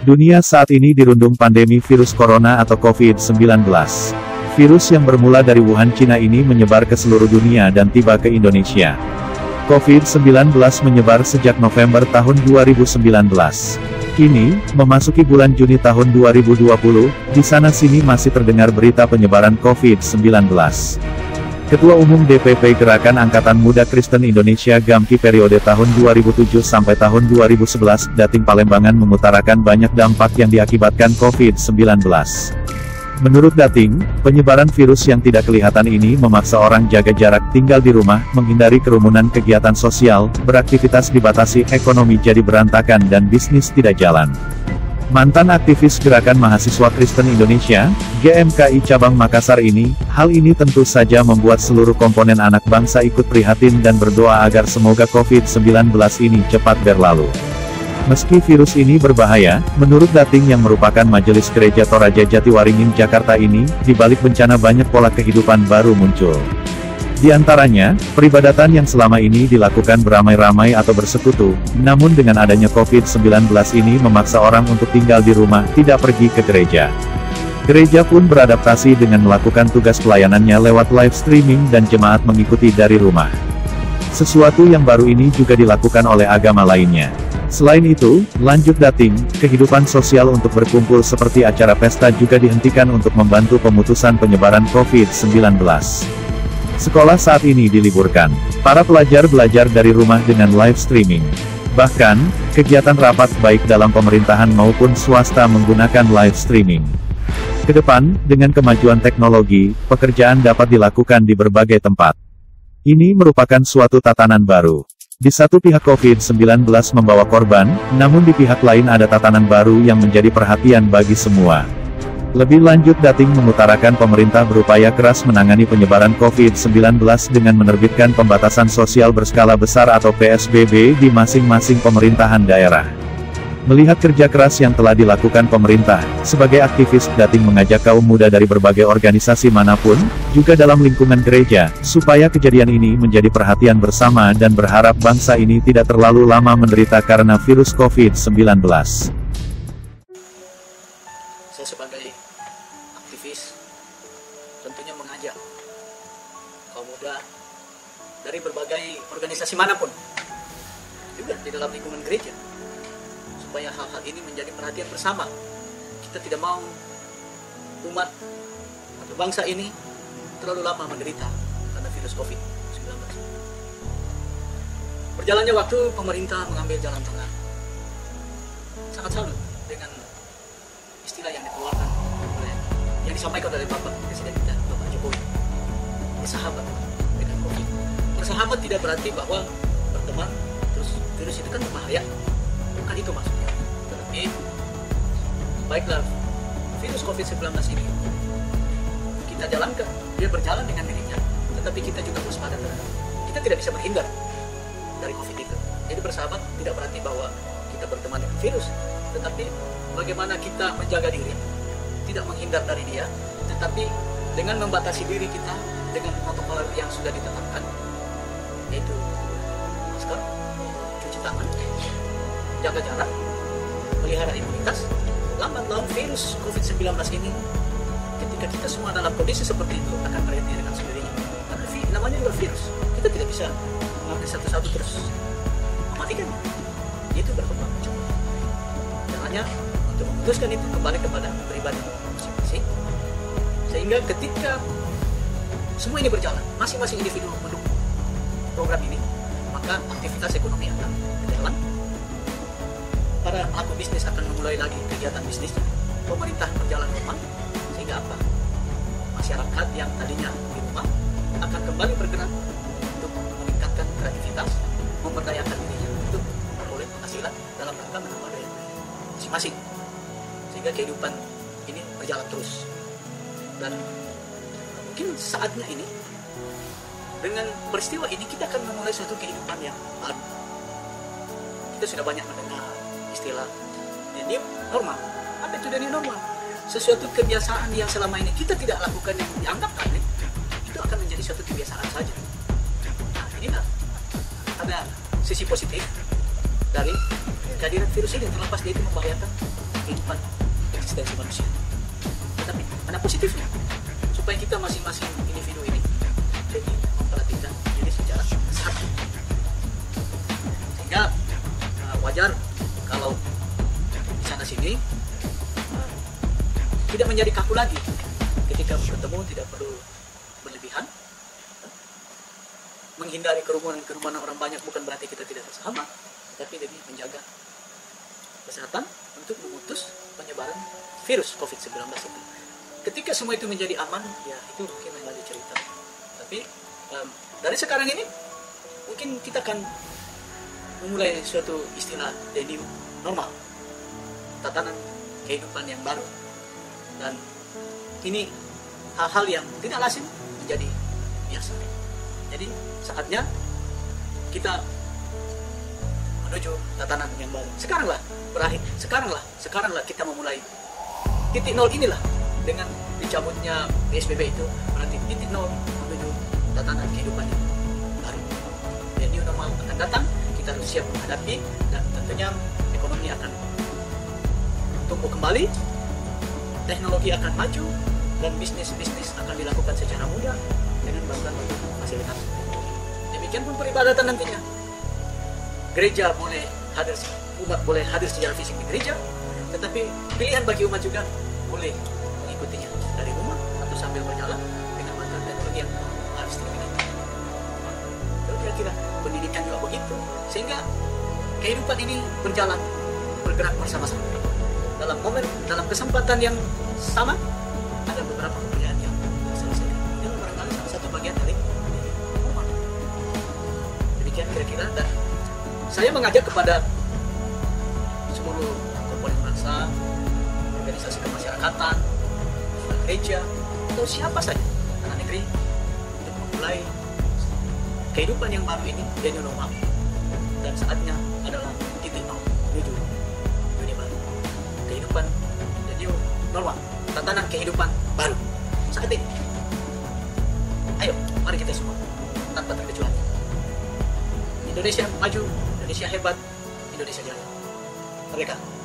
Dunia saat ini dirundung pandemi virus corona atau COVID-19. Virus yang bermula dari Wuhan, Cina ini menyebar ke seluruh dunia dan tiba ke Indonesia. COVID-19 menyebar sejak November tahun 2019. Kini, memasuki bulan Juni tahun 2020, di sana-sini masih terdengar berita penyebaran COVID-19. Ketua Umum DPP Gerakan Angkatan Muda Kristen Indonesia GAMKI periode tahun 2007 sampai tahun 2011, Dating Palembangan mengutarakan banyak dampak yang diakibatkan COVID-19. Menurut Dating, penyebaran virus yang tidak kelihatan ini memaksa orang jaga jarak, tinggal di rumah, menghindari kerumunan, kegiatan sosial, beraktivitas dibatasi, ekonomi jadi berantakan dan bisnis tidak jalan. Mantan aktivis Gerakan Mahasiswa Kristen Indonesia, GMKI Cabang Makassar ini, hal ini tentu saja membuat seluruh komponen anak bangsa ikut prihatin dan berdoa agar semoga COVID-19 ini cepat berlalu. Meski virus ini berbahaya, menurut Dating yang merupakan Majelis Gereja Toraja Jatiwaringin Jakarta ini, di balik bencana banyak pola kehidupan baru muncul. Di antaranya, peribadatan yang selama ini dilakukan beramai-ramai atau bersekutu, namun dengan adanya COVID-19 ini memaksa orang untuk tinggal di rumah, tidak pergi ke gereja. Gereja pun beradaptasi dengan melakukan tugas pelayanannya lewat live streaming dan jemaat mengikuti dari rumah. Sesuatu yang baru ini juga dilakukan oleh agama lainnya. Selain itu, lanjut Dating, kehidupan sosial untuk berkumpul seperti acara pesta juga dihentikan untuk membantu pemutusan penyebaran COVID-19. Sekolah saat ini diliburkan. Para pelajar belajar dari rumah dengan live streaming. Bahkan, kegiatan rapat baik dalam pemerintahan maupun swasta menggunakan live streaming. Kedepan, dengan kemajuan teknologi, pekerjaan dapat dilakukan di berbagai tempat. Ini merupakan suatu tatanan baru. Di satu pihak COVID-19 membawa korban, namun di pihak lain ada tatanan baru yang menjadi perhatian bagi semua. Lebih lanjut, Dating mengutarakan pemerintah berupaya keras menangani penyebaran COVID-19 dengan menerbitkan pembatasan sosial berskala besar atau PSBB di masing-masing pemerintahan daerah. Melihat kerja keras yang telah dilakukan pemerintah, sebagai aktivis, Dating mengajak kaum muda dari berbagai organisasi manapun, juga dalam lingkungan gereja, supaya kejadian ini menjadi perhatian bersama dan berharap bangsa ini tidak terlalu lama menderita karena virus COVID-19. Saya sebagai aktivis tentunya mengajak kaum muda dari berbagai organisasi manapun, juga di dalam lingkungan gereja, supaya hal-hal ini menjadi perhatian bersama. Kita tidak mau umat atau bangsa ini terlalu lama menderita karena virus COVID-19. Berjalannya waktu, pemerintah mengambil jalan tengah. Sangat salut dengan istilah yang dikeluarkan oleh, yang disampaikan oleh Bapak Presiden kita, Bapak Jokowi. Bersahabat dengan COVID. Bersahabat tidak berarti bahwa berteman terus virus itu kan berbahaya. Bukan itu maksudnya. Tetapi baiklah, virus COVID-19 ini kita jalankan, dia berjalan dengan dirinya. Tetapi kita juga waspada terhadap. Kita tidak bisa berhindar dari COVID itu. Jadi bersahabat tidak berarti bahwa kita berteman dengan virus, tetapi bagaimana kita menjaga diri, tidak menghindar dari dia, tetapi dengan membatasi diri kita dengan protokol yang sudah ditetapkan, yaitu masker, cuci tangan, jaga jarak, pelihara imunitas, lambat laun virus COVID-19 ini, ketika kita semua dalam kondisi seperti itu, akan berhenti dengan sendirinya. Karena namanya juga virus, kita tidak bisa mengambil satu-satu terus mematikan. Itu berkembang. Caranya untuk memutuskan itu kembali kepada pribadi masing-masing, sehingga ketika semua ini berjalan, masing-masing individu mendukung program ini, maka aktivitas ekonomi akan berjalan, para pelaku bisnis akan memulai lagi kegiatan bisnis, pemerintah berjalan normal, sehingga apa? Masyarakat yang tadinya di rumah akan kembali bergerak untuk meningkatkan kreativitas, memberdayakan dirinya untuk memperoleh penghasilan dalam rangka menambah daya masing-masing, sehingga kehidupan ini berjalan terus. Dan mungkin saatnya ini, dengan peristiwa ini, kita akan memulai suatu kehidupan yang baru. Kita sudah banyak mendengar istilah new normal. Apa itu new normal? Sesuatu kebiasaan yang selama ini kita tidak lakukan, yang dianggap aneh, itu akan menjadi suatu kebiasaan saja. Nah, inilah ada sisi positif dari kehadiran virus ini, terlepas dia itu membahayakan kehidupan eksistensi manusia. Tetapi ada positifnya, supaya kita masing-masing individu ini jadi memperhatikan diri secara sehat. Sehingga wajar kalau di sana sini tidak menjadi kaku lagi ketika bertemu, tidak perlu berlebihan. Menghindari kerumunan orang banyak bukan berarti kita tidak bersama, tapi demi menjaga kesehatan untuk memutus penyebaran virus COVID-19 itu. Ketika semua itu menjadi aman, ya itu mungkin menjadi cerita. Tapi dari sekarang ini mungkin kita akan memulai suatu istilah the new normal, tatanan kehidupan yang baru. Dan ini hal-hal yang tidak lazim menjadi biasa. Jadi saatnya kita menuju tatanan yang baru. Sekaranglah berakhir. Sekaranglah kita memulai titik nol inilah dengan dicabutnya PSBB itu berarti titik nol menuju tatanan kehidupan yang baru. Dan new normal akan datang. Kita harus siap menghadapi dan tentunya ekonomi akan tumbuh kembali. Teknologi akan maju dan bisnis akan dilakukan secara mudah dengan bantuan fasilitas. Demikian pun peribadatan nantinya. Gereja boleh hadir, umat boleh hadir secara fisik di gereja, tetapi pilihan bagi umat juga boleh mengikutinya dari rumah atau sambil berjalan dengan bantuan teknologi yang harus dimiliki. Kira-kira pendidikan juga begitu, sehingga kehidupan ini berjalan, bergerak bersama-sama. Dalam kesempatan yang sama ada beberapa pekerjaan yang selesai. Ini barangkali salah satu bagian dari rumah. Demikian kira-kira, dan saya mengajak kepada seluruh komponen bangsa, organisasi kemasyarakatan, gereja, atau siapa saja anak negeri untuk memulai kehidupan yang baru ini jadi normal. Dan saatnya adalah titik nol menuju dunia baru. Kehidupan jadi normal, tatanan kehidupan baru saat ini. Ayo, mari kita semua tanpa terkecuali. Indonesia maju, Indonesia hebat, Indonesia jaya. Merdeka.